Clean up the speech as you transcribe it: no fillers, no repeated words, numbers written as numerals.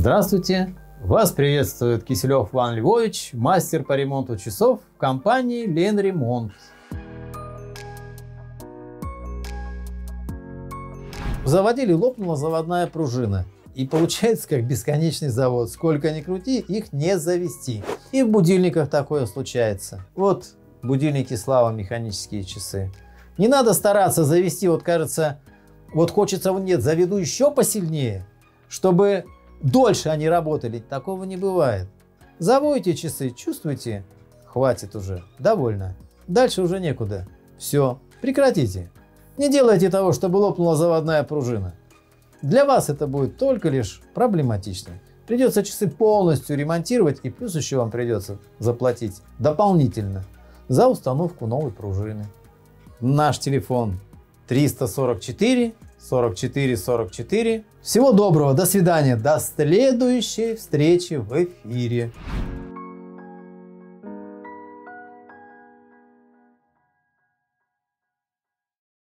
Здравствуйте! Вас приветствует Киселев Иван Львович, мастер по ремонту часов в компании Ленремонт. Заводили, лопнула заводная пружина. И получается как бесконечный завод. Сколько ни крути, их не завести. И в будильниках такое случается. Вот будильники Слава, механические часы. Не надо стараться завести, вот кажется, вот хочется, нет, заведу еще посильнее, чтобы дольше они работали. Такого не бывает. Заводите часы, чувствуете? Хватит уже, довольно. Дальше уже некуда. Все, прекратите. Не делайте того, чтобы лопнула заводная пружина. Для вас это будет только лишь проблематично. Придется часы полностью ремонтировать, и плюс еще вам придется заплатить дополнительно за установку новой пружины. Наш телефон 344 44 44. Всего доброго, до свидания, до следующей встречи в эфире.